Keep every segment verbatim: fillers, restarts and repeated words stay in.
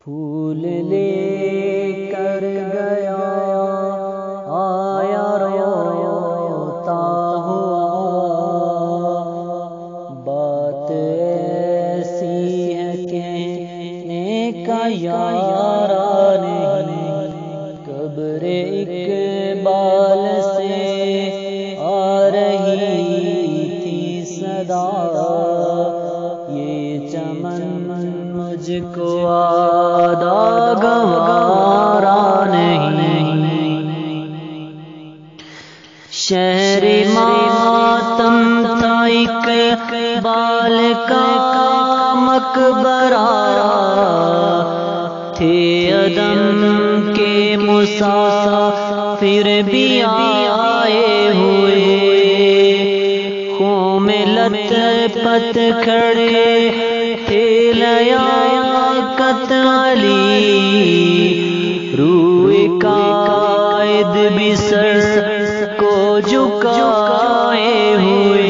پھول لے کر گیا آیا روتا ہوا، بات ایسی ہے کہنے کا یارا نہیں، قبر اقبال سے آ رہی تھی صدا، یہ چمن مجھ کو آدھا گوارا نہیں، شہر ماتم تھا اقبال کا مقبرہ، تھے عدم کے مسافر بھی آئے ہوئے، خوں میں لت پت کھڑے تھے لیاقت علی، روئے قائد بھی سر کو جھکائے ہوئے،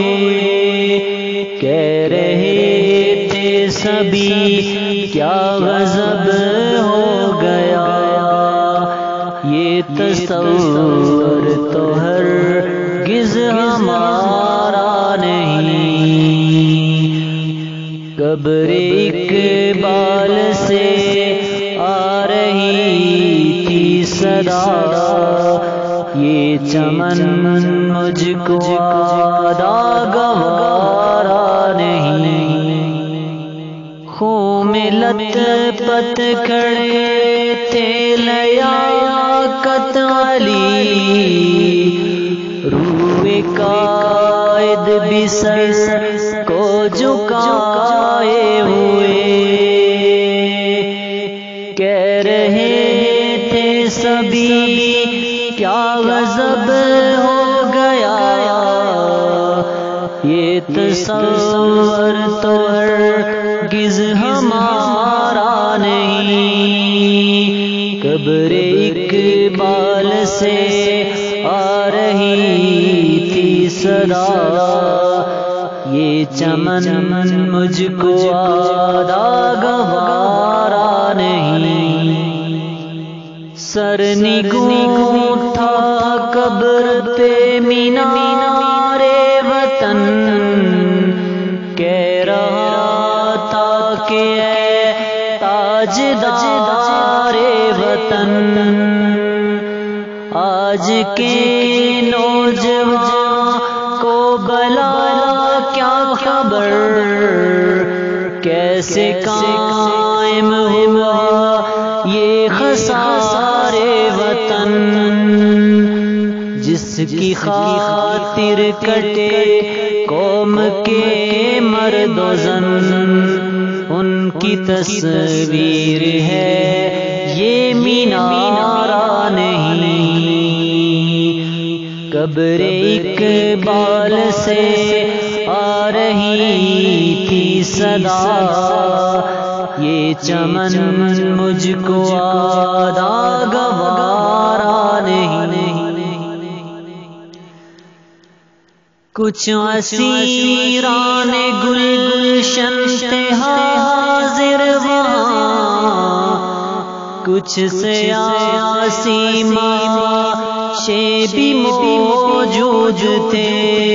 کہہ رہے تھے سبھی کیا غضب ہو گیا، یہ تصور تو ہرگز ہمارا نہیں، قبر اقبال سے آ رہی تھی صدا، یہ چمن مجھ کو آدھا گوارا نہیں، خوں میں لت پت کھڑے تھے لیاقت علی، روئے قائد بھی سر کو جھکائے ہوئے، کہہ رہے تھے سبھی کیا غضب ہو گیا، یہ تصور تو ہرگز ہمارا نہیں، قبر اقبال سے آ رہی تھی صدا، یہ چمن مجھ کو آدھا گوارا نہیں، سر نگوں تھا قبر پہ مینار وطن، کہہ رہا تھا کہ اے تاجدار وطن، آج کے نوجوان کو بلا کیا خبر، کیسے قائم ہوا یہ خسارے وطن، جس کی خاطر کٹے قوم کے مرد و زن، ان کی تصویر ہے یہ مینارہ نہیں، قبر اقبال سے آ رہی تھی صدا، یہ چمن مجھ کو آدھا گوارا نہیں، کچھ اسیران گلشن تھے حاضر وہاں، کچھ سیاسی معاشے بھی موجود تھے،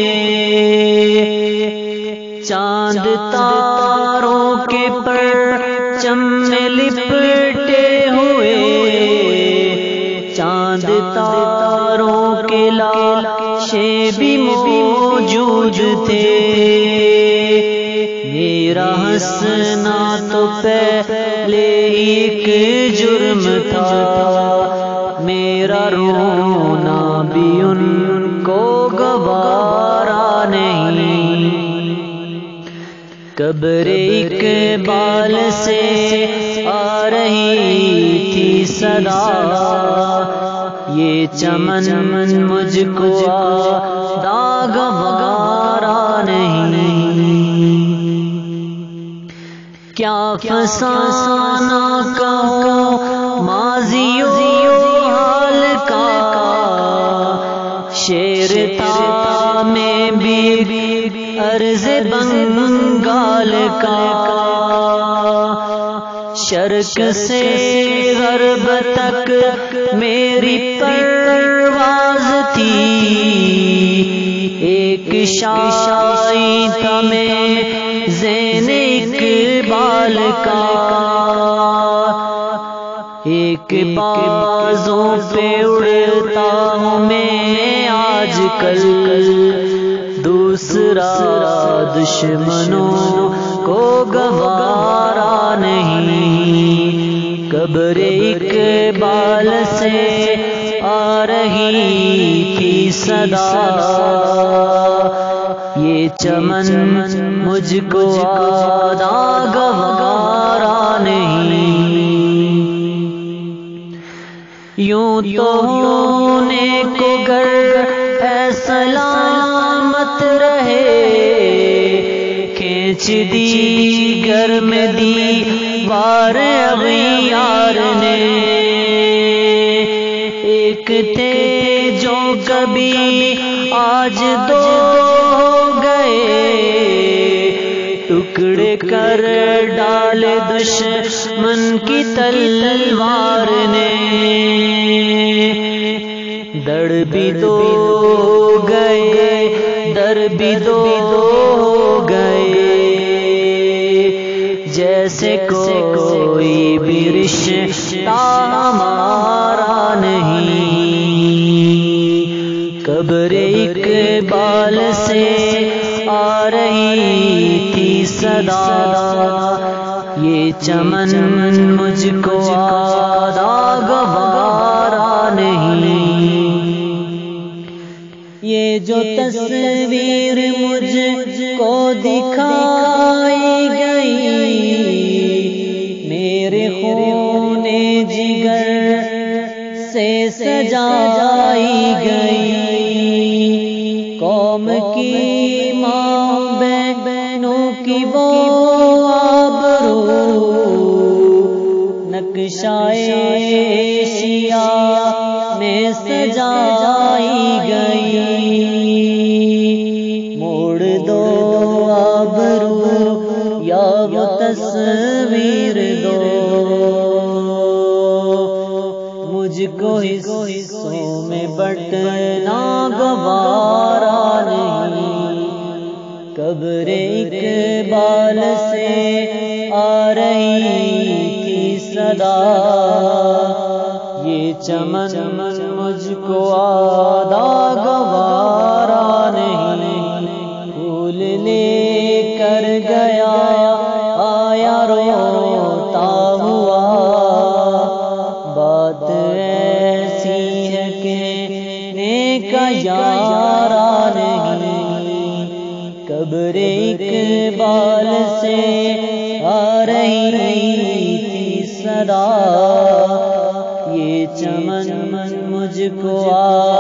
چاند تاروں کے پرچم میں لپٹے ہوئے، چاند تاروں کے لاشیں بھی موجود تھے، میرا ہنسنا تو پہلے ایک جرم تھا، میرا رونا بھی ان کو گوارا نہیں، قبر اقبال سے آ رہی تھی صدا، یہ چمن مجھ کو آدھا گوارا نہیں، کیا فسانہ کہوں ماضی و حال کا، شیر تھا میں بھی عرض بنگال کا، شر شرق سے غرب تک میری پرواز تھی، ایک شائی تھا میں زین اقبال کا، ایک بازوں پہ اڑتا ہوں میں آج کل، دوسرا دشمنوں کو گوارا نہیں، قبر اقبال سے آ رہی تھی صدا، یہ چمن مجھ کو آدھا گوارا نہیں، یوں تو ہونے کو گر اے سلامت رہے، کھینچ دی گر میں دیوار اغیار نے، ایک تھے جو کبھی آج دو ہو گئے، ٹکڑے کر ڈال دشمن کی تلوار نے، دڑ بھی دو گئے در بھی دو گئے، جیسے کوئی بھی رشتہ ہمارا نہیں، قبر اقبال سے آ رہی تھی صدا، یہ چمن مجھ کو آدھا گوارا نہیں، یہ جو تصویر مجھ کو دکھائی گئی، میرے خون جگر سے سجائی گئی، قوم کی ماں بہنوں کی وہ آبرو، نقشۂ ایشیا میں سجائی گئی، موڑ دو آبرو یا وہ تصویر دو، مجھ کو حصوں میں بٹنا گوارا نہیں، قبر اقبال سے آ رہی تھی صدا، یہ چمن مجھ کو آدھا گوارا نہیں، پھول لے کر گیا آیا روتا ہوا، بات ایسی ہے کہنے کا یارا نہیں، قبر اقبال سے آ رہی تھی صدا، یہ چمن مجھ کو